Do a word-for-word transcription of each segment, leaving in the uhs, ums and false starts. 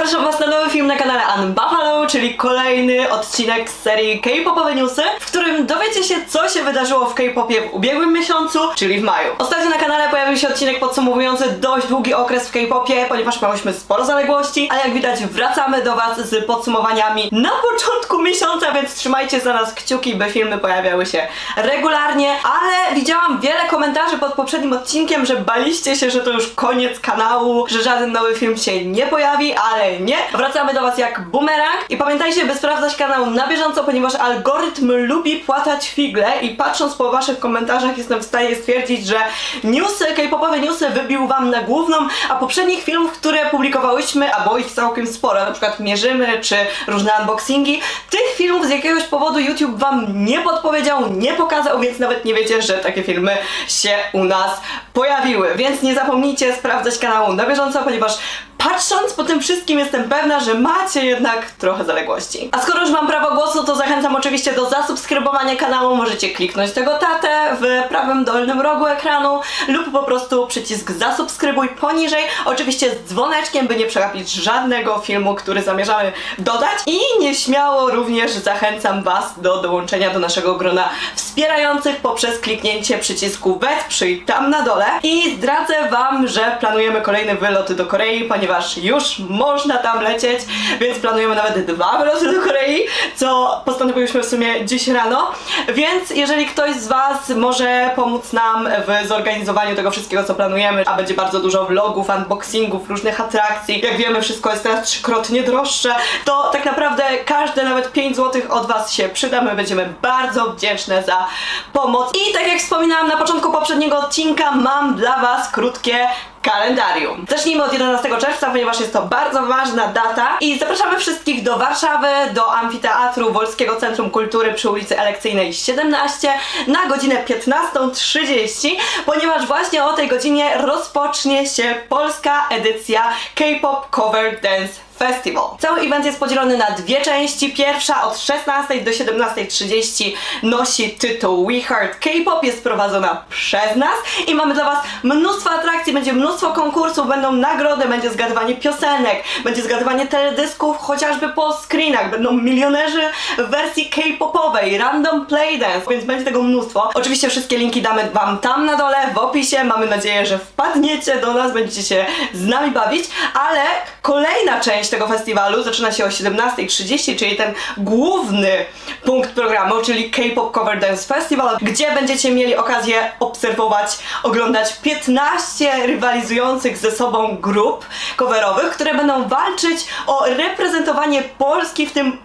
zapraszam was na nowy film na kanale Unbuffalo, czyli kolejny odcinek z serii K-popowe newsy, w którym dowiecie się, co się wydarzyło w K-popie w ubiegłym miesiącu, czyli w maju. Ostatnio na kanale pojawił się odcinek podsumowujący dość długi okres w K-popie, ponieważ miałyśmy sporo zaległości, ale jak widać wracamy do was z podsumowaniami na początku miesiąca, więc trzymajcie za nas kciuki, by filmy pojawiały się regularnie, ale widziałam wiele komentarzy pod poprzednim odcinkiem, że baliście się, że to już koniec kanału, że żaden nowy film się nie pojawi, ale nie. Wracamy do was jak bumerang i pamiętajcie, by sprawdzać kanał na bieżąco, ponieważ algorytm lubi płatać figle i patrząc po waszych komentarzach jestem w stanie stwierdzić, że newsy, K-popowe newsy wybił wam na główną, a poprzednich filmów, które publikowałyśmy, a było ich całkiem sporo, na przykład Mierzymy czy różne unboxingi, tych filmów z jakiegoś powodu YouTube wam nie podpowiedział, nie pokazał, więc nawet nie wiecie, że takie filmy się u nas pojawiły. Więc nie zapomnijcie sprawdzać kanału na bieżąco, ponieważ patrząc po tym wszystkim jestem pewna, że macie jednak trochę zaległości. A skoro już mam prawo głosu, to zachęcam oczywiście do zasubskrybowania kanału. Możecie kliknąć tego tatę w prawym dolnym rogu ekranu lub po prostu przycisk zasubskrybuj poniżej. Oczywiście z dzwoneczkiem, by nie przegapić żadnego filmu, który zamierzamy dodać. I nieśmiało również zachęcam was do dołączenia do naszego grona wspierających poprzez kliknięcie przycisku wesprzyj tam na dole. I zdradzę wam, że planujemy kolejne wyloty do Korei, ponieważ ponieważ już można tam lecieć, więc planujemy nawet dwa wyloty do Korei, co postanowiłyśmy w sumie dziś rano. Więc jeżeli ktoś z was może pomóc nam w zorganizowaniu tego wszystkiego, co planujemy, a będzie bardzo dużo vlogów, unboxingów, różnych atrakcji, jak wiemy, wszystko jest teraz trzykrotnie droższe, to tak naprawdę każde nawet pięć złotych od was się przyda. My będziemy bardzo wdzięczne za pomoc. I tak jak wspominałam na początku poprzedniego odcinka, mam dla was krótkie kalendarium. Zacznijmy od jedenastego czerwca, ponieważ jest to bardzo ważna data i zapraszamy wszystkich do Warszawy, do Amfiteatru Wolskiego Centrum Kultury przy ulicy Elekcyjnej siedemnaście na godzinę piętnastą trzydzieści, ponieważ właśnie o tej godzinie rozpocznie się polska edycja K-pop Cover Dance Festival. Cały event jest podzielony na dwie części. Pierwsza od szesnastej do siedemnastej trzydzieści nosi tytuł We Heart K-pop, jest prowadzona przez nas i mamy dla was mnóstwo atrakcji, będzie mnóstwo konkursów, będą nagrody, będzie zgadywanie piosenek, będzie zgadywanie teledysków chociażby po screenach, będą milionerzy w wersji K-popowej, random playdance, więc będzie tego mnóstwo. Oczywiście wszystkie linki damy wam tam na dole w opisie, mamy nadzieję, że wpadniecie do nas, będziecie się z nami bawić, ale kolejna część tego festiwalu zaczyna się o siedemnastej trzydzieści, czyli ten główny punkt programu, czyli K-pop Cover Dance Festival, gdzie będziecie mieli okazję obserwować, oglądać piętnaście rywalizujących ze sobą grup coverowych, które będą walczyć o reprezentowanie Polski w tym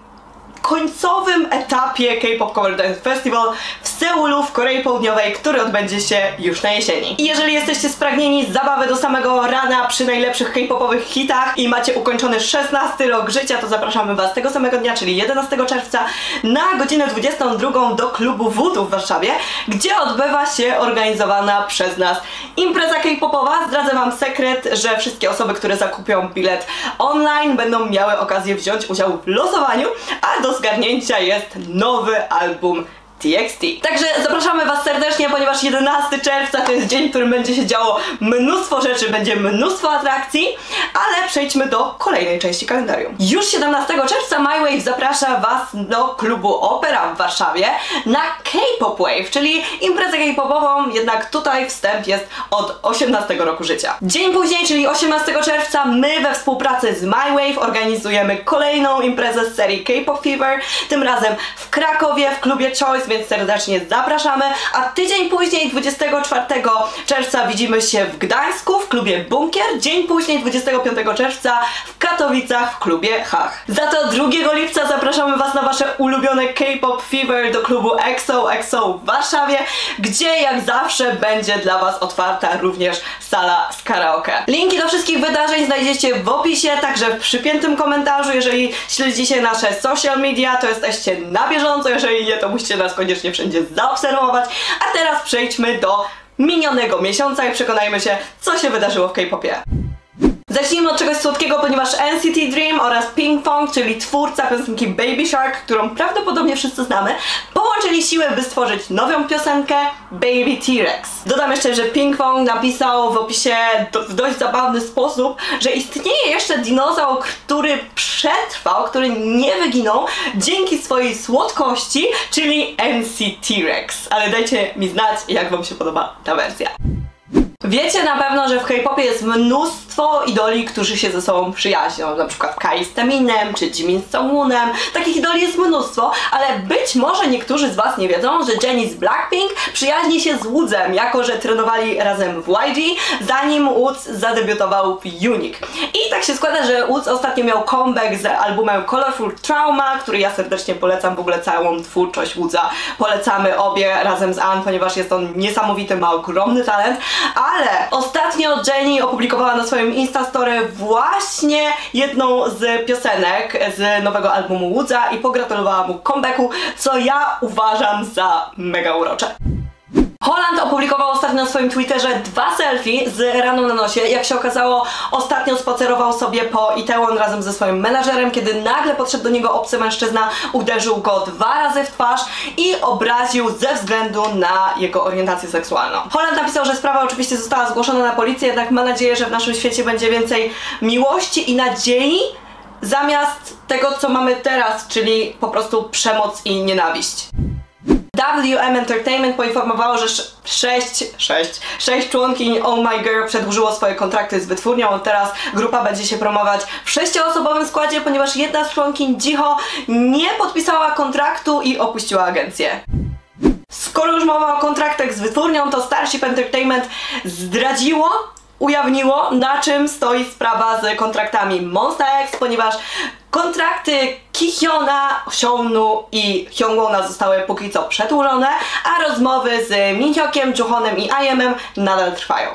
końcowym etapie K-pop Cover Dance Festival w Seulu w Korei Południowej, który odbędzie się już na jesieni. I jeżeli jesteście spragnieni zabawy do samego rana przy najlepszych K-popowych hitach i macie ukończony szesnasty rok życia, to zapraszamy was tego samego dnia, czyli jedenastego czerwca na godzinę dwudziestą drugą do klubu Voodoo w Warszawie, gdzie odbywa się organizowana przez nas impreza K-popowa. Zdradzę wam sekret, że wszystkie osoby, które zakupią bilet online, będą miały okazję wziąć udział w losowaniu, a do zgarnięcia jest nowy album T X T. Także zapraszamy was serdecznie, ponieważ jedenastego czerwca to jest dzień, w którym będzie się działo mnóstwo rzeczy, będzie mnóstwo atrakcji, ale przejdźmy do kolejnej części kalendarium. Już siedemnastego czerwca MyWave zaprasza was do klubu Opera w Warszawie na K-pop Wave, czyli imprezę K-popową, jednak tutaj wstęp jest od osiemnastego roku życia. Dzień później, czyli osiemnastego czerwca, my we współpracy z MyWave organizujemy kolejną imprezę z serii K-pop Fever, tym razem w Krakowie, w klubie Choice, więc serdecznie zapraszamy, a tydzień później, dwudziestego czwartego czerwca, widzimy się w Gdańsku w klubie Bunkier, dzień później, dwudziestego piątego czerwca w Katowicach w klubie Hach. Za to drugiego lipca zapraszamy was na wasze ulubione K-pop Fever do klubu X O X O w Warszawie, gdzie jak zawsze będzie dla was otwarta również sala z karaoke. Linki do wszystkich wydarzeń znajdziecie w opisie, także w przypiętym komentarzu. Jeżeli śledzicie nasze social media, to jesteście na bieżąco, jeżeli nie, to musicie nas koniecznie wszędzie zaobserwować. A teraz przejdźmy do minionego miesiąca i przekonajmy się, co się wydarzyło w K-popie. Zacznijmy od czegoś słodkiego, ponieważ N C T Dream oraz Pinkfong, czyli twórca piosenki Baby Shark, którą prawdopodobnie wszyscy znamy, po połączyli siły, by stworzyć nową piosenkę Baby T-Rex. Dodam jeszcze, że Pinkfong napisał w opisie do, w dość zabawny sposób, że istnieje jeszcze dinozaur, który przetrwał, który nie wyginął dzięki swojej słodkości, czyli N C T-Rex. Ale dajcie mi znać, jak wam się podoba ta wersja. Wiecie na pewno, że w K-popie jest mnóstwo idoli, którzy się ze sobą przyjaźnią, na przykład Kai z Teminem czy Jimin z Songwoonem. Takich idoli jest mnóstwo, ale być może niektórzy z was nie wiedzą, że Jennie z Blackpink przyjaźni się z Woodsem, jako że trenowali razem w Y G, zanim Woods zadebiutował w Unique. I tak się składa, że Woods ostatnio miał comeback z albumem Colorful Trauma, który ja serdecznie polecam, w ogóle całą twórczość Woodsa polecamy obie razem z Ann, ponieważ jest on niesamowity, ma ogromny talent. Ale ostatnio Jennie opublikowała na swoim Instastory właśnie jedną z piosenek z nowego albumu Woodsa i pogratulowała mu comebacku, co ja uważam za mega urocze. Holland opublikował ostatnio na swoim Twitterze dwa selfie z raną na nosie. Jak się okazało, ostatnio spacerował sobie po Itaewon razem ze swoim menadżerem, kiedy nagle podszedł do niego obcy mężczyzna, uderzył go dwa razy w twarz i obraził ze względu na jego orientację seksualną. Holland napisał, że sprawa oczywiście została zgłoszona na policję, jednak ma nadzieję, że w naszym świecie będzie więcej miłości i nadziei zamiast tego, co mamy teraz, czyli po prostu przemoc i nienawiść. W M Entertainment poinformowało, że sześć, sześć, sześć członkiń Oh My Girl przedłużyło swoje kontrakty z wytwórnią. Od teraz grupa będzie się promować w sześcioosobowym składzie, ponieważ jedna z członkiń Jihyo nie podpisała kontraktu i opuściła agencję. Skoro już mowa o kontraktach z wytwórnią, to Starship Entertainment zdradziło, ujawniło, na czym stoi sprawa z kontraktami Monsta X, ponieważ kontrakty Kihyona, Hyunwoo i Hyungwona zostały póki co przedłużone, a rozmowy z Minhyokiem, Joohonem i I M M nadal trwają.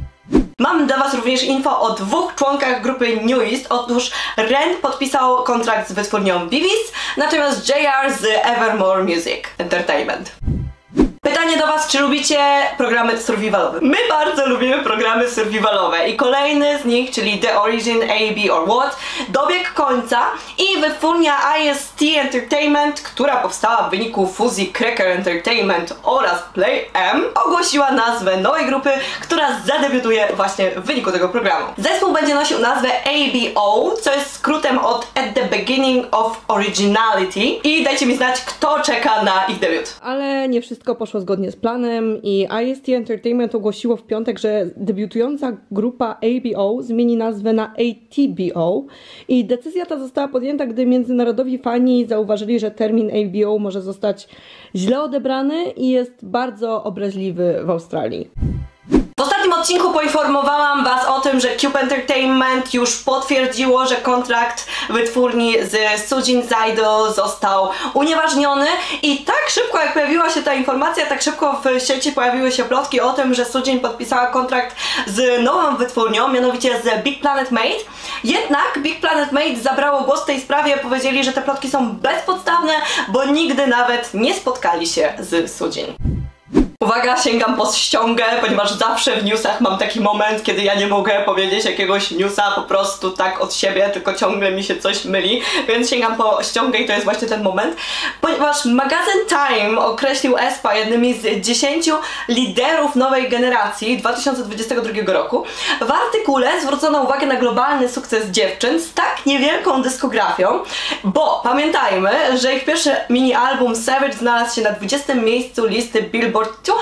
Mam dla was również info o dwóch członkach grupy New East. Otóż Ren podpisał kontrakt z wytwórnią Vivis, natomiast J R z Evermore Music Entertainment. Pytanie do was, czy lubicie programy survivalowe? My bardzo lubimy programy survivalowe i kolejny z nich, czyli The Origin, A B or What, dobiegł końca i wytwórnia I S T Entertainment, która powstała w wyniku fuzji Cracker Entertainment oraz Play M, ogłosiła nazwę nowej grupy, która zadebiutuje właśnie w wyniku tego programu. Zespół będzie nosił nazwę A B O, co jest skrótem od At the Beginning of Originality i dajcie mi znać, kto czeka na ich debiut. Ale nie wszystko poszło zgodnie z planem i I S T Entertainment ogłosiło w piątek, że debiutująca grupa A B O zmieni nazwę na A T B O i decyzja ta została podjęta, gdy międzynarodowi fani zauważyli, że termin A B O może zostać źle odebrany i jest bardzo obraźliwy w Australii. W ostatnim odcinku poinformowałam was o tym, że Cube Entertainment już potwierdziło, że kontrakt wytwórni z Sujin z Idol został unieważniony i tak szybko jak pojawiła się ta informacja, tak szybko w sieci pojawiły się plotki o tym, że Sujin podpisała kontrakt z nową wytwórnią, mianowicie z Big Planet Made. Jednak Big Planet Made zabrało głos w tej sprawie, powiedzieli, że te plotki są bezpodstawne, bo nigdy nawet nie spotkali się z Sujin. Uwaga, sięgam po ściągę, ponieważ zawsze w newsach mam taki moment, kiedy ja nie mogę powiedzieć jakiegoś newsa po prostu tak od siebie, tylko ciągle mi się coś myli, więc sięgam po ściągę i to jest właśnie ten moment, ponieważ magazyn Time określił aespa jednymi z dziesięciu liderów nowej generacji dwa tysiące dwudziestego drugiego roku. W artykule zwrócono uwagę na globalny sukces dziewczyn z tak niewielką dyskografią, bo pamiętajmy, że ich pierwszy mini-album Savage znalazł się na dwudziestym miejscu listy Billboard dwieście,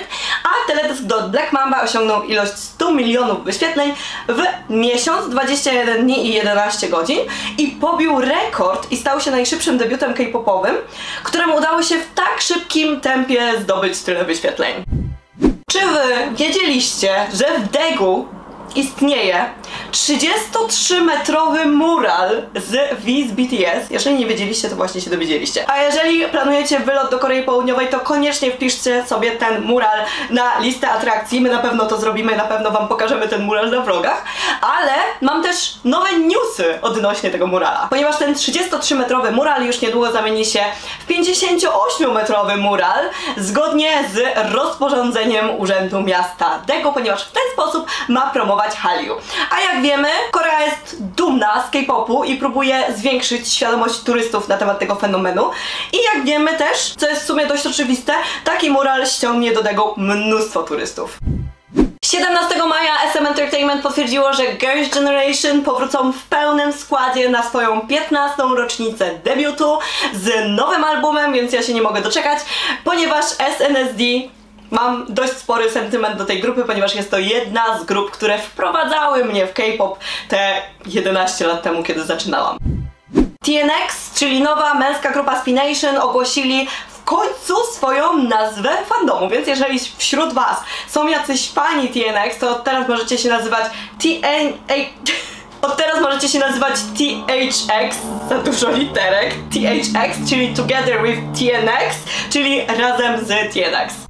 a teledysk do Black Mamba osiągnął ilość stu milionów wyświetleń w miesiąc, dwadzieścia jeden dni i jedenaście godzin i pobił rekord i stał się najszybszym debiutem K-popowym, któremu udało się w tak szybkim tempie zdobyć tyle wyświetleń. Czy wy wiedzieliście, że w Daegu istnieje trzydziestotrzymetrowy mural z V z B T S? Jeżeli nie wiedzieliście, to właśnie się dowiedzieliście. A jeżeli planujecie wylot do Korei Południowej, to koniecznie wpiszcie sobie ten mural na listę atrakcji. My na pewno to zrobimy, na pewno wam pokażemy ten mural na vlogach. Ale mam też nowe newsy odnośnie tego murala. Ponieważ ten trzydziestotrzymetrowy mural już niedługo zamieni się w pięćdziesięcioośmiometrowy mural zgodnie z rozporządzeniem Urzędu Miasta Daegu, ponieważ w ten sposób ma promować Hallyu. A jak wiemy, Korea jest dumna dumna z K-popu i próbuje zwiększyć świadomość turystów na temat tego fenomenu. I jak wiemy też, co jest w sumie dość oczywiste, taki mural ściągnie do tego mnóstwo turystów. siedemnastego maja S M Entertainment potwierdziło, że Girls' Generation powrócą w pełnym składzie na swoją piętnastą rocznicę debiutu z nowym albumem, więc ja się nie mogę doczekać, ponieważ S N S D mam dość spory sentyment do tej grupy, ponieważ jest to jedna z grup, które wprowadzały mnie w K-pop te jedenaście lat temu, kiedy zaczynałam. T N X, czyli nowa męska grupa Spination, ogłosili w końcu swoją nazwę fandomu, więc jeżeli wśród was są jacyś fani T N X, to teraz możecie się nazywać T N A... Od teraz możecie się nazywać T H X, za dużo literek, T H X, czyli Together with T N X, czyli razem z T N X.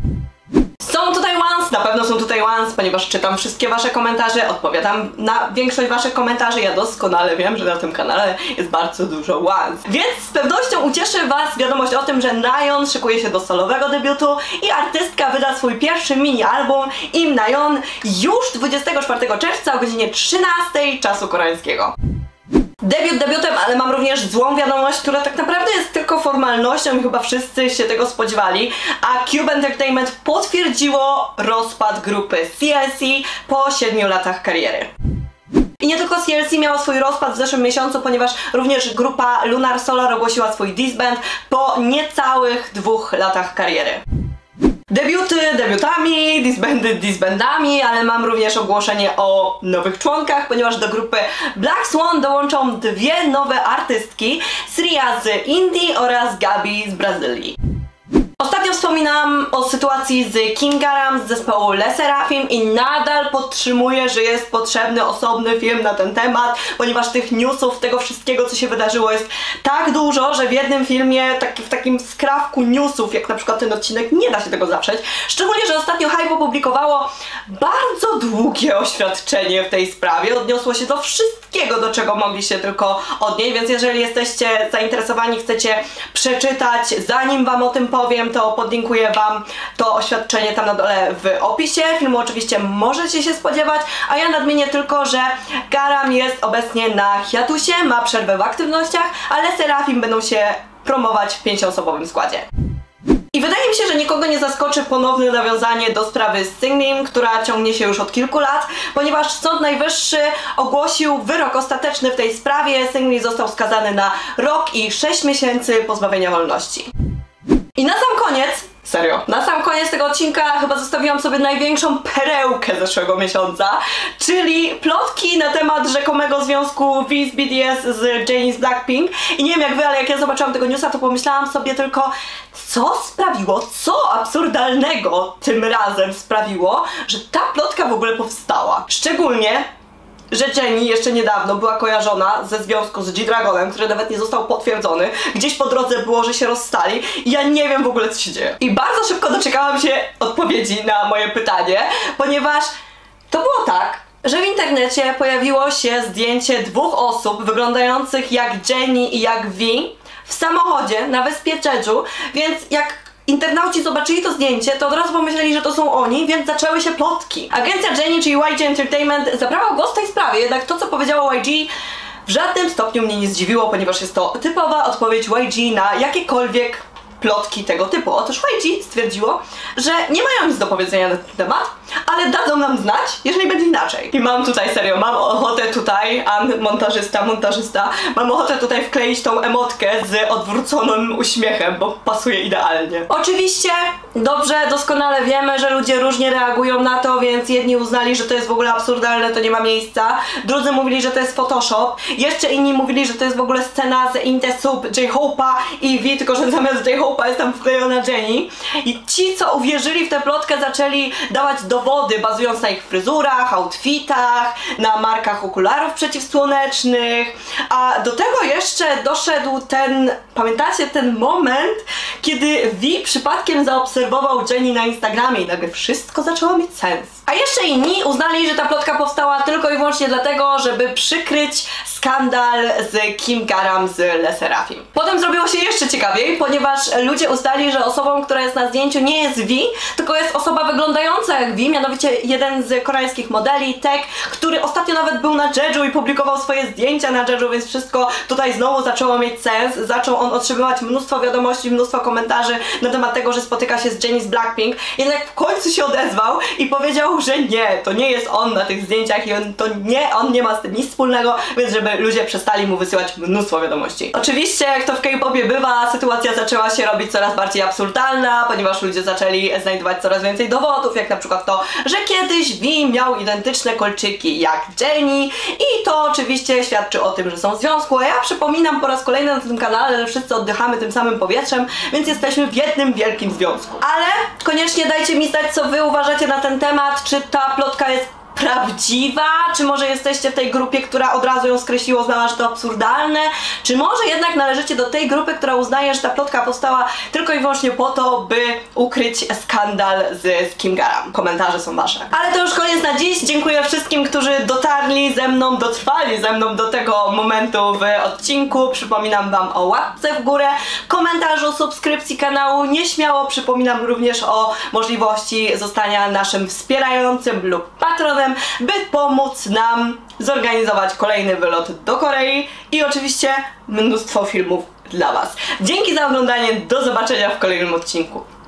Są tutaj ones, na pewno są tutaj ones, ponieważ czytam wszystkie wasze komentarze, odpowiadam na większość waszych komentarzy, ja doskonale wiem, że na tym kanale jest bardzo dużo ones. Więc z pewnością ucieszy was wiadomość o tym, że Nayeon szykuje się do solowego debiutu i artystka wyda swój pierwszy mini-album Im Nayeon już dwudziestego czwartego czerwca o godzinie trzynastej czasu koreańskiego. Debiut debiutem, ale mam również złą wiadomość, która tak naprawdę jest tylko formalnością i chyba wszyscy się tego spodziewali, a Cube Entertainment potwierdziło rozpad grupy C L C po siedmiu latach kariery. I nie tylko C L C miało swój rozpad w zeszłym miesiącu, ponieważ również grupa Lunar Solar ogłosiła swój disband po niecałych dwóch latach kariery. Debiuty debiutami, disbandy disbandami, ale mam również ogłoszenie o nowych członkach, ponieważ do grupy Black Swan dołączą dwie nowe artystki, Sria z Indii oraz Gabi z Brazylii. Ostatnio wspominałam o sytuacji z Kim Garam z zespołu Le Sserafim i nadal podtrzymuję, że jest potrzebny osobny film na ten temat, ponieważ tych newsów, tego wszystkiego, co się wydarzyło, jest tak dużo, że w jednym filmie, taki, w takim skrawku newsów, jak na przykład ten odcinek, nie da się tego zaprzeć. Szczególnie, że ostatnio Hype opublikowało bardzo długie oświadczenie w tej sprawie, odniosło się do wszystkiego, do czego mogli się tylko odnieść, więc jeżeli jesteście zainteresowani, chcecie przeczytać, zanim wam o tym powiem, to podlinkuję wam to oświadczenie tam na dole w opisie. Filmu oczywiście możecie się spodziewać, a ja nadmienię tylko, że Garam jest obecnie na hiatusie, ma przerwę w aktywnościach, ale Serafim będą się promować w pięcioosobowym składzie. I wydaje mi się, że nikogo nie zaskoczy ponowne nawiązanie do sprawy z Seungrim, która ciągnie się już od kilku lat, ponieważ Sąd Najwyższy ogłosił wyrok ostateczny w tej sprawie. Seungrim został skazany na rok i sześć miesięcy pozbawienia wolności. I na sam koniec, serio, na sam koniec tego odcinka chyba zostawiłam sobie największą perełkę zeszłego miesiąca, czyli plotki na temat rzekomego związku V z B D S z Jennie z Blackpink. I nie wiem jak wy, ale jak ja zobaczyłam tego newsa, to pomyślałam sobie tylko, co sprawiło, co absurdalnego tym razem sprawiło, że ta plotka w ogóle powstała. Szczególnie, że Jennie jeszcze niedawno była kojarzona ze związku z G-Dragonem, który nawet nie został potwierdzony. Gdzieś po drodze było, że się rozstali i ja nie wiem w ogóle, co się dzieje. I bardzo szybko doczekałam się odpowiedzi na moje pytanie, ponieważ to było tak, że w internecie pojawiło się zdjęcie dwóch osób wyglądających jak Jennie i jak V w samochodzie na wyspie Jeju, więc jak internauci zobaczyli to zdjęcie, to od razu pomyśleli, że to są oni, więc zaczęły się plotki. Agencja Jennie, czyli Y G Entertainment, zabrała głos w tej sprawie, jednak to, co powiedziało Y G, w żadnym stopniu mnie nie zdziwiło, ponieważ jest to typowa odpowiedź Y G na jakiekolwiek plotki tego typu. Otóż Y G stwierdziło, że nie mają nic do powiedzenia na ten temat, ale dadzą nam znać, jeżeli będzie inaczej. I mam tutaj, serio, mam ochotę tutaj, An, montażysta, montażysta, mam ochotę tutaj wkleić tą emotkę z odwróconym uśmiechem, bo pasuje idealnie. Oczywiście, dobrze, doskonale wiemy, że ludzie różnie reagują na to, więc jedni uznali, że to jest w ogóle absurdalne, to nie ma miejsca, drudzy mówili, że to jest Photoshop, jeszcze inni mówili, że to jest w ogóle scena z In The Soup, J-Hope'a i V, tylko że zamiast J-Hope'a jest tam wklejona Jennie. I ci, co uwierzyli w tę plotkę, zaczęli dawać dowody, bazując na ich fryzurach, outfitach, na markach okularów przeciwsłonecznych, a do tego jeszcze doszedł ten, pamiętacie ten moment, kiedy V przypadkiem zaobserwował Jennie na Instagramie i nagle wszystko zaczęło mieć sens. A jeszcze inni uznali, że ta plotka powstała tylko i wyłącznie dlatego, żeby przykryć skandal z Kim Garam z Le Sserafim. Potem zrobiło się jeszcze ciekawiej, ponieważ ludzie ustali, że osobą, która jest na zdjęciu, nie jest V, tylko jest osoba wyglądająca jak V, mianowicie jeden z koreańskich modeli, Taek, który ostatnio nawet był na Jeju i publikował swoje zdjęcia na Jeju, więc wszystko tutaj znowu zaczęło mieć sens. Zaczął on otrzymywać mnóstwo wiadomości, mnóstwo komentarzy na temat tego, że spotyka się z Jennie z Blackpink. Jednak w końcu się odezwał i powiedział, że nie, to nie jest on na tych zdjęciach i on to nie, on nie ma z tym nic wspólnego, więc żeby ludzie przestali mu wysyłać mnóstwo wiadomości. Oczywiście, jak to w K-popie bywa, sytuacja zaczęła się robić coraz bardziej absurdalna, ponieważ ludzie zaczęli znajdować coraz więcej dowodów, jak na przykład to, że kiedyś V miał identyczne kolczyki jak Jennie i to oczywiście świadczy o tym, że są w związku, a ja przypominam po raz kolejny na tym kanale, że wszyscy oddychamy tym samym powietrzem, więc jesteśmy w jednym wielkim związku. Ale koniecznie dajcie mi znać, co wy uważacie na ten temat, czy ta plotka jest prawdziwa, czy może jesteście w tej grupie, która od razu ją skreśliła, uznała, że to absurdalne, czy może jednak należycie do tej grupy, która uznaje, że ta plotka powstała tylko i wyłącznie po to, by ukryć skandal z, z Kim Garam. Komentarze są wasze. Ale to już koniec na dziś. Dziękuję wszystkim, którzy dotarli ze mną, dotrwali ze mną do tego momentu w odcinku. Przypominam wam o łapce w górę, komentarzu, subskrypcji kanału. Nieśmiało przypominam również o możliwości zostania naszym wspierającym lub patronem, by pomóc nam zorganizować kolejny wylot do Korei i oczywiście mnóstwo filmów dla was. Dzięki za oglądanie, do zobaczenia w kolejnym odcinku.